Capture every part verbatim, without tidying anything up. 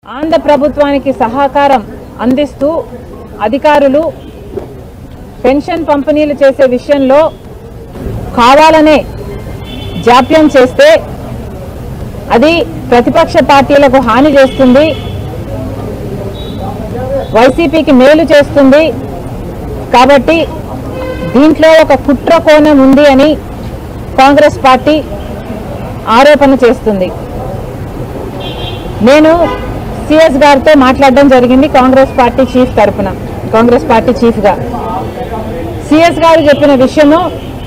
ఆంధ్ర ప్రభుత్వానికి సహకారం అందిస్తూ అధికారులు పెన్షన్ పంపిణీలు చేసే విషయంలో కావాలనే జాప్యం చేస్తే అది ప్రతిపక్ష పార్టీలకు హాని చేస్తుంది, వైసీపీకి మేలు చేస్తుంది. కాబట్టి దీంట్లో ఒక కుట్ర కోణం ఉంది అని కాంగ్రెస్ పార్టీ ఆరోపణ చేస్తుంది. నేను సిఎస్ గారితో మాట్లాడడం జరిగింది కాంగ్రెస్ పార్టీ చీఫ్ తరపున, కాంగ్రెస్ పార్టీ చీఫ్గా. సిఎస్ గారు చెప్పిన విషయము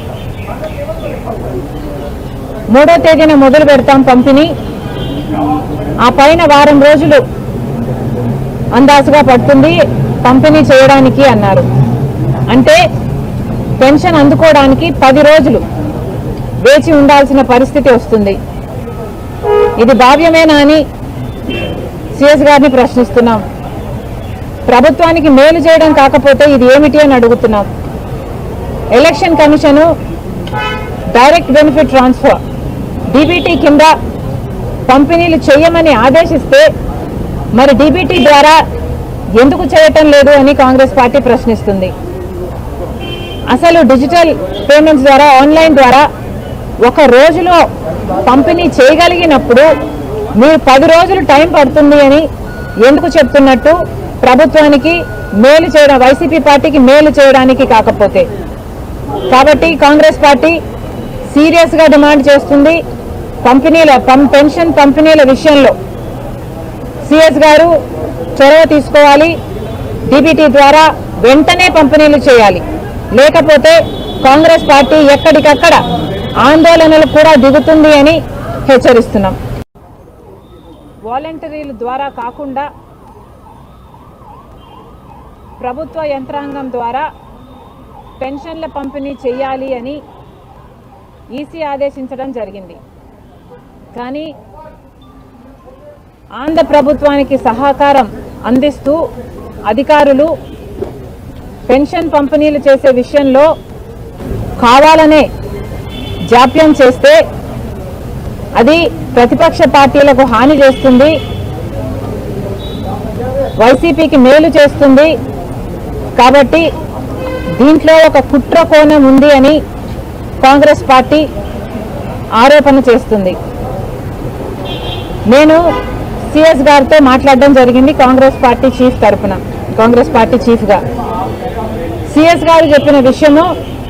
మూడో తేదీన మొదలు పెడతాం పంపిణీ, ఆ పైన వారం రోజులు అందాజుగా పడుతుంది పంపిణీ చేయడానికి అన్నారు. అంటే పెన్షన్ అందుకోవడానికి పది రోజులు వేచి ఉండాల్సిన పరిస్థితి వస్తుంది. ఇది భావ్యమేనా అని సిఎస్ గారిని ప్రశ్నిస్తున్నాం. ప్రభుత్వానికి మేలు చేయడం కాకపోతే ఇది ఏమిటి అని అడుగుతున్నాం. Election commission direct benefit transfer DBT కింద పంపిణీలు చేయమని ఆదేశిస్తే మరి డీబీటీ ద్వారా ఎందుకు చేయటం లేదు అని కాంగ్రెస్ పార్టీ ప్రశ్నిస్తుంది. అసలు డిజిటల్ పేమెంట్స్ ద్వారా, ఆన్లైన్ ద్వారా ఒక రోజులో పంపిణీ చేయగలిగినప్పుడు మీరు పది రోజులు టైం పడుతుంది అని ఎందుకు చెప్తున్నట్టు? ప్రభుత్వానికి మేలు చేయడం, వైసీపీ పార్టీకి మేలు చేయడానికి కాకపోతే. కాబట్టి కాంగ్రెస్ పార్టీ సీరియస్గా డిమాండ్ చేస్తుంది, పంపిణీల పెన్షన్ పంపిణీల విషయంలో సిఎస్ గారు చొరవ తీసుకోవాలి, డీబీటీ ద్వారా వెంటనే పంపిణీలు చేయాలి. లేకపోతే కాంగ్రెస్ పార్టీ ఎక్కడికక్కడ ఆందోళనలు కూడా దిగుతుంది అని హెచ్చరిస్తున్నాం. వాలంటీర్ల ద్వారా కాకుండా ప్రభుత్వ యంత్రాంగం ద్వారా పెన్షన్ల పంపిణీ చేయాలి అని ఈసీ ఆదేశించడం జరిగింది. కానీ ఆంధ్ర ప్రభుత్వానికి సహకారం అందిస్తూ అధికారులు పెన్షన్ పంపిణీలు చేసే విషయంలో కావాలనే జాప్యం చేస్తే అది ప్రతిపక్ష పార్టీలకు హాని చేస్తుంది, వైసీపీకి మేలు చేస్తుంది. కాబట్టి దీంట్లో ఒక కుట్ర కోణం ఉంది అని కాంగ్రెస్ పార్టీ ఆరోపణ చేస్తుంది. నేను సిఎస్ గారితో మాట్లాడడం జరిగింది కాంగ్రెస్ పార్టీ చీఫ్ తరపున, కాంగ్రెస్ పార్టీ చీఫ్గా. సిఎస్ గారు చెప్పిన విషయము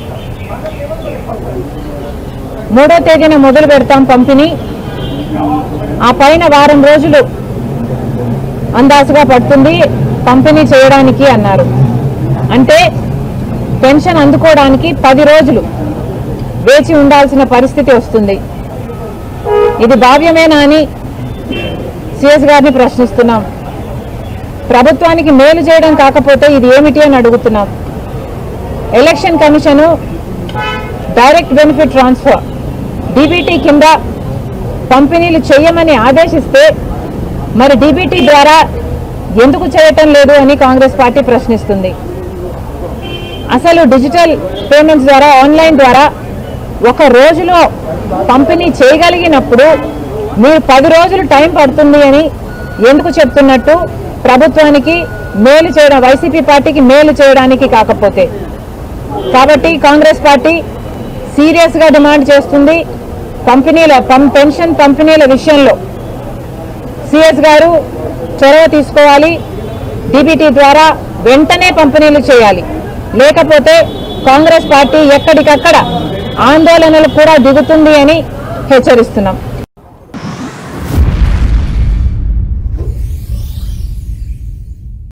మూడో తేదీన మొదలు పెడతాం పంపిణీ, ఆ పైన వారం రోజులు అందాజుగా పడుతుంది పంపిణీ చేయడానికి అన్నారు. అంటే పెన్షన్ అందుకోవడానికి పది రోజులు వేచి ఉండాల్సిన పరిస్థితి వస్తుంది. ఇది భావ్యమేనా అని సిఎస్ గారిని ప్రశ్నిస్తున్నాం. ప్రభుత్వానికి మేలు చేయడం కాకపోతే ఇది ఏమిటి అని అడుగుతున్నాం. Election commission direct benefit transfer DBT కింద పంపిణీలు చేయమని ఆదేశిస్తే మరి డీబీటీ ద్వారా ఎందుకు చేయటం లేదు అని కాంగ్రెస్ పార్టీ ప్రశ్నిస్తుంది. అసలు డిజిటల్ పేమెంట్స్ ద్వారా, ఆన్లైన్ ద్వారా ఒక రోజులో పంపిణీ చేయగలిగినప్పుడు మీరు పది రోజులు టైం పడుతుంది అని ఎందుకు చెప్తున్నట్టు? ప్రభుత్వానికి మేలు చేయడం, వైసీపీ పార్టీకి మేలు చేయడానికి కాకపోతే. కాబట్టి కాంగ్రెస్ పార్టీ సీరియస్గా డిమాండ్ చేస్తుంది, పంపిణీల పెన్షన్ పంపిణీల విషయంలో సిఎస్ గారు చొరవ తీసుకోవాలి, డీబీటీ ద్వారా వెంటనే పంపిణీలు చేయాలి. లేకపోతే కాంగ్రెస్ పార్టీ ఎక్కడికక్కడ ఆందోళనలు కూడా దిగుతుంది అని హెచ్చరిస్తున్నాం.